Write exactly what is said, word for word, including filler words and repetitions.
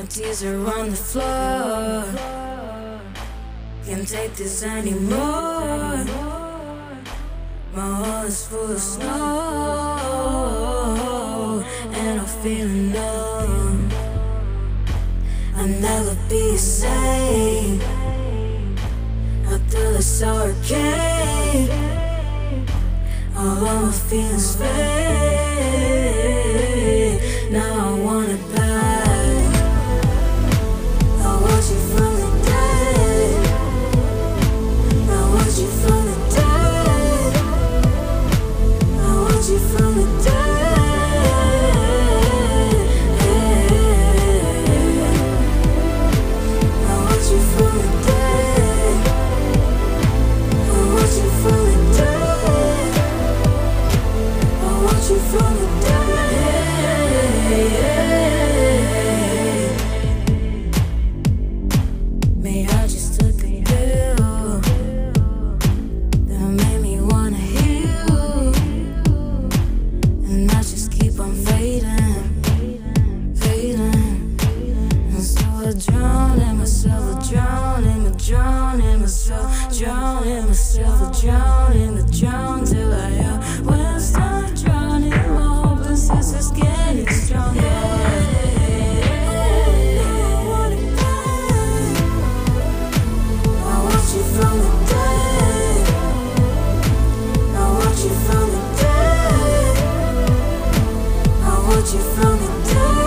My tears are on the floor. Can't take this anymore. My heart is full of snow, and I'm feeling numb. I'll never be the same after this hurricane. All of my feelings fade. Now I want it back. I want you from the dead. I want you from the dead. I want you from the dead. I want you from the dead. I want you from the dead. I want you from the dead. May I just took a pill that made me wanna heal, and I just keep on fading, fading. And so I drown in myself, I drown in my drown in myself, drown in myself, I drown in the drown till I am. When I start drowning, my hopelessness is getting stronger. From the dead, I want you from the dead. I want you from the dead.